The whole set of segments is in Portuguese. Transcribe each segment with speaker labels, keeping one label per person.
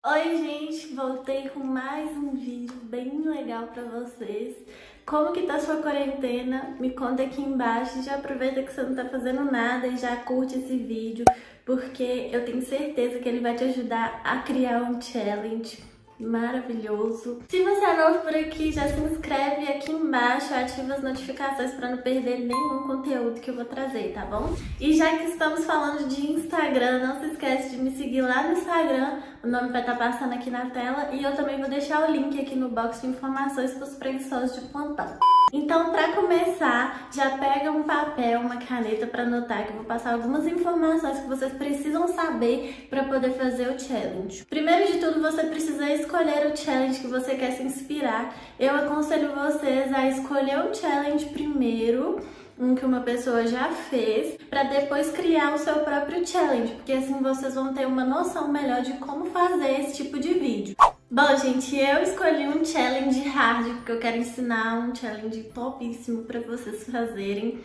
Speaker 1: Oi, gente, voltei com mais um vídeo bem legal pra vocês. Como que tá sua quarentena? Me conta aqui embaixo. Já aproveita que você não tá fazendo nada e já curte esse vídeo, porque eu tenho certeza que ele vai te ajudar a criar um challenge maravilhoso. Se você é novo por aqui, já se inscreve aqui embaixo, ativa as notificações para não perder nenhum conteúdo que eu vou trazer, tá bom? E já que estamos falando de Instagram, não se esquece de me seguir lá no Instagram, o nome vai estar passando aqui na tela e eu também vou deixar o link aqui no box de informações para os preguiçosos de plantão. Então, para começar, já pega um papel, uma caneta para anotar, que eu vou passar algumas informações que vocês precisam saber para poder fazer o challenge. Primeiro de tudo, você precisa escolher o challenge que você quer se inspirar. Eu aconselho vocês a escolher o challenge primeiro, um que uma pessoa já fez, para depois criar o seu próprio challenge, porque assim vocês vão ter uma noção melhor de como fazer esse tipo de vídeo. Bom, gente, eu escolhi um challenge hard, porque eu quero ensinar um challenge topíssimo para vocês fazerem.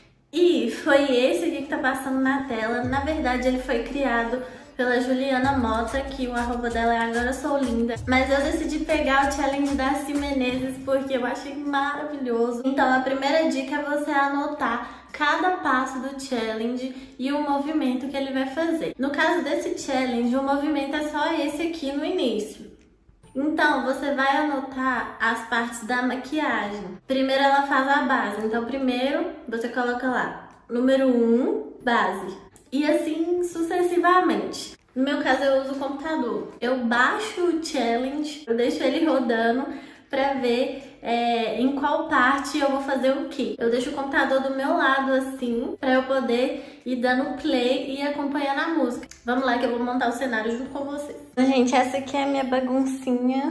Speaker 1: E foi esse aqui que tá passando na tela. Na verdade, ele foi criado pela Juliana Mota, que o arroba dela é Agora Sou Linda. Mas eu decidi pegar o challenge da Si Menezes porque eu achei maravilhoso. Então, a primeira dica é você anotar cada passo do challenge e o movimento que ele vai fazer. No caso desse challenge, o movimento é só esse aqui no início. Então, você vai anotar as partes da maquiagem. Primeiro ela faz a base. Então, primeiro você coloca lá, número 1, base. E assim sucessivamente. No meu caso, eu uso o computador. Eu baixo o challenge, eu deixo ele rodando pra ver em qual parte eu vou fazer o quê. Eu deixo o computador do meu lado assim, pra eu poder ir dando play e acompanhando a música. Vamos lá que eu vou montar o cenário junto com vocês. Gente, essa aqui é a minha baguncinha.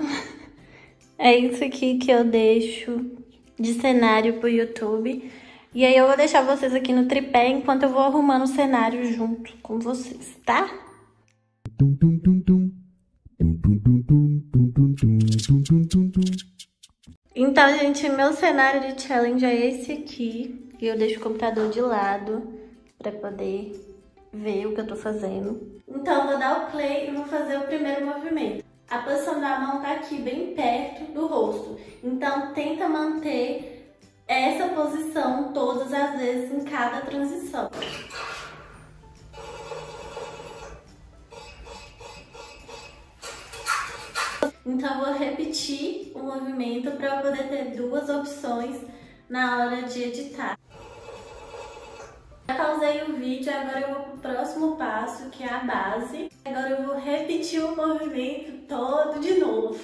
Speaker 1: É isso aqui que eu deixo de cenário pro YouTube. E aí eu vou deixar vocês aqui no tripé enquanto eu vou arrumando o cenário junto com vocês, tá? Então, gente, meu cenário de challenge é esse aqui. E eu deixo o computador de lado pra poder ver o que eu tô fazendo. Então, eu vou dar o play e vou fazer o primeiro movimento. A posição da mão tá aqui, bem perto do rosto. Então, tenta manter essa posição todas as vezes em cada transição. Então, eu vou repetir o movimento para eu poder ter duas opções na hora de editar. Já pausei o vídeo, agora eu vou pro próximo passo, que é a base. Agora eu vou repetir o movimento todo de novo.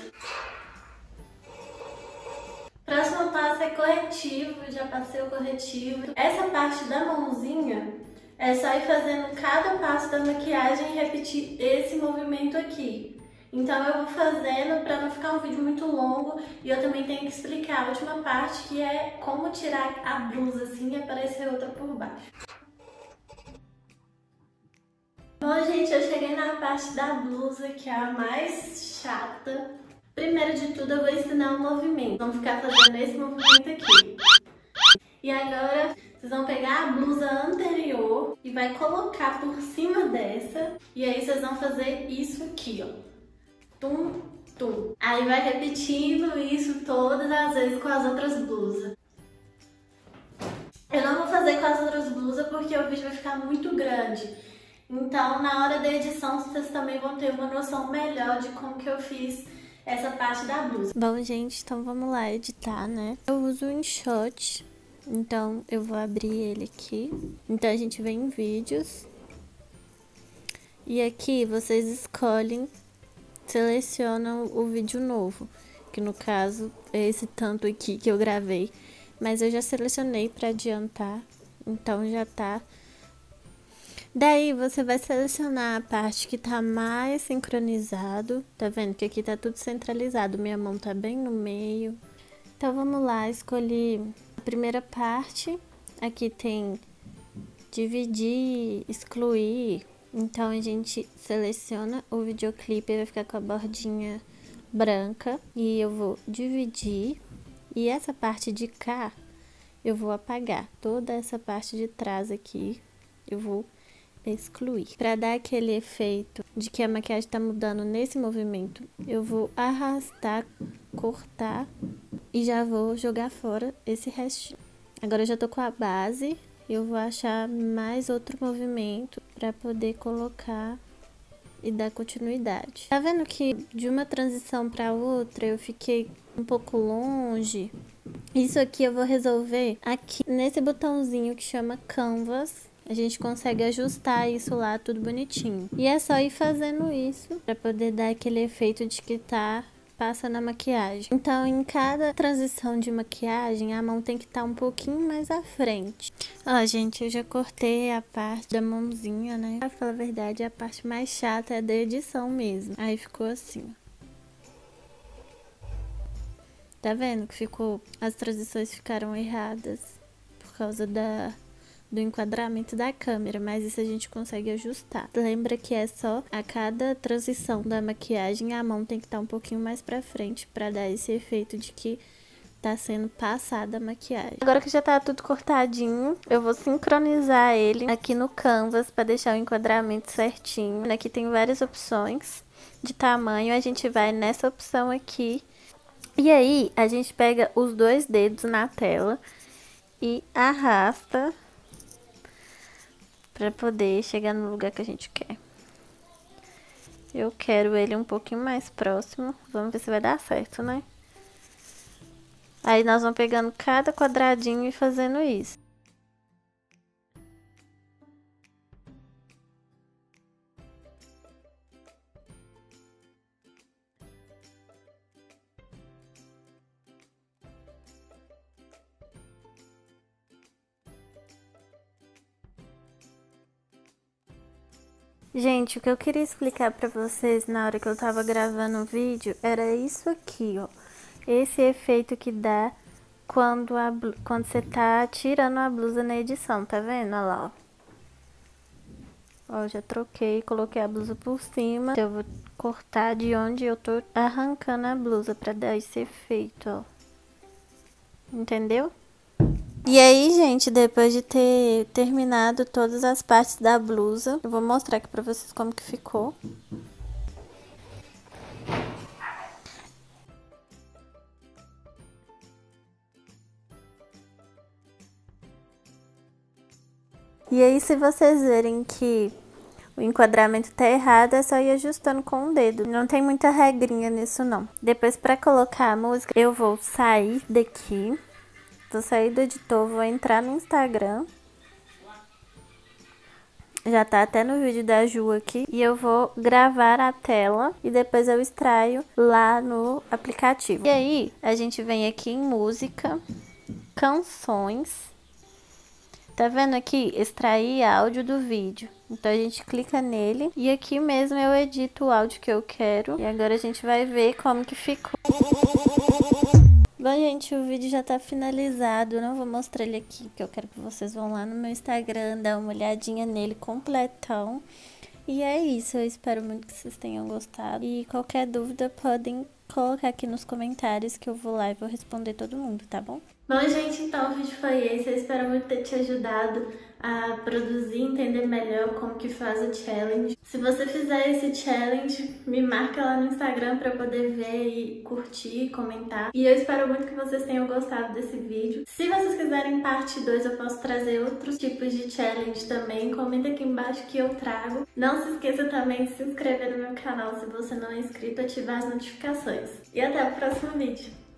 Speaker 1: Próximo passo é corretivo, já passei o corretivo. Essa parte da mãozinha é só ir fazendo cada passo da maquiagem e repetir esse movimento aqui. Então eu vou fazendo para não ficar um vídeo muito longo e eu também tenho que explicar a última parte, que é como tirar a blusa assim e aparecer outra por baixo. Bom, gente, eu cheguei na parte da blusa, que é a mais chata. Primeiro de tudo, eu vou ensinar um movimento. Vamos ficar fazendo esse movimento aqui. E agora, vocês vão pegar a blusa anterior e vai colocar por cima dessa. E aí, vocês vão fazer isso aqui, ó. Tum, tum. Aí vai repetindo isso todas as vezes com as outras blusas. Eu não vou fazer com as outras blusas porque o vídeo vai ficar muito grande. Então, na hora da edição, vocês também vão ter uma noção melhor de como que eu fiz essa parte da blusa. Bom, gente, então vamos lá editar, né? Eu uso o InShot, então eu vou abrir ele aqui. Então a gente vem em vídeos. E aqui vocês escolhem, selecionam o vídeo novo, que no caso é esse tanto aqui que eu gravei. Mas eu já selecionei para adiantar, então já tá. Daí você vai selecionar a parte que tá mais sincronizado, tá vendo que aqui tá tudo centralizado, minha mão tá bem no meio. Então vamos lá, escolhi a primeira parte, aqui tem dividir, excluir, então a gente seleciona o videoclipe e vai ficar com a bordinha branca e eu vou dividir e essa parte de cá eu vou apagar, toda essa parte de trás aqui eu vou excluir. Para dar aquele efeito de que a maquiagem tá mudando nesse movimento, eu vou arrastar, cortar e já vou jogar fora esse restinho. Agora eu já tô com a base, eu vou achar mais outro movimento pra poder colocar e dar continuidade. Tá vendo que de uma transição pra outra eu fiquei um pouco longe? Isso aqui eu vou resolver aqui nesse botãozinho que chama Canvas. A gente consegue ajustar isso lá, tudo bonitinho. E é só ir fazendo isso pra poder dar aquele efeito de que tá passando a maquiagem. Então, em cada transição de maquiagem, a mão tem que estar um pouquinho mais à frente. Ó, gente, eu já cortei a parte da mãozinha, né? Pra falar a verdade, a parte mais chata é da edição mesmo. Aí ficou assim, ó. Tá vendo que ficou... As transições ficaram erradas por causa do enquadramento da câmera, mas isso a gente consegue ajustar. Lembra que é só a cada transição da maquiagem, a mão tem que estar um pouquinho mais pra frente pra dar esse efeito de que tá sendo passada a maquiagem. Agora que já tá tudo cortadinho, eu vou sincronizar ele aqui no Canvas pra deixar o enquadramento certinho. Aqui tem várias opções de tamanho, a gente vai nessa opção aqui. E aí, a gente pega os dois dedos na tela e arrasta para poder chegar no lugar que a gente quer. Eu quero ele um pouquinho mais próximo. Vamos ver se vai dar certo, né? Aí nós vamos pegando cada quadradinho e fazendo isso. Gente, o que eu queria explicar pra vocês na hora que eu tava gravando o vídeo era isso aqui, ó. Esse efeito que dá quando você tá tirando a blusa na edição, tá vendo? Olha lá, ó. Ó, já troquei, coloquei a blusa por cima. Eu vou cortar de onde eu tô arrancando a blusa pra dar esse efeito, ó. Entendeu? E aí, gente, depois de ter terminado todas as partes da blusa, eu vou mostrar aqui pra vocês como que ficou. E aí, se vocês verem que o enquadramento tá errado, é só ir ajustando com o dedo. Não tem muita regrinha nisso, não. Depois, pra colocar a música, eu vou sair daqui. Vou sair do editor, vou entrar no Instagram. Já tá até no vídeo da Ju aqui. E eu vou gravar a tela e depois eu extraio lá no aplicativo. E aí, a gente vem aqui em música, canções. Tá vendo aqui? Extrair áudio do vídeo. Então a gente clica nele e aqui mesmo eu edito o áudio que eu quero. E agora a gente vai ver como que ficou. Bom, gente, o vídeo já tá finalizado, eu não vou mostrar ele aqui, porque eu quero que vocês vão lá no meu Instagram, dar uma olhadinha nele completão. E é isso, eu espero muito que vocês tenham gostado. E qualquer dúvida podem colocar aqui nos comentários que eu vou lá e vou responder todo mundo, tá bom? Bom, gente, então o vídeo foi esse. Eu espero muito ter te ajudado a produzir e entender melhor como que faz o challenge. Se você fizer esse challenge, me marca lá no Instagram pra eu poder ver e curtir, comentar. E eu espero muito que vocês tenham gostado desse vídeo. Se vocês quiserem parte 2, eu posso trazer outros tipos de challenge também. Comenta aqui embaixo que eu trago. Não se esqueça também de se inscrever no meu canal se você não é inscrito, ativar as notificações. E até o próximo vídeo.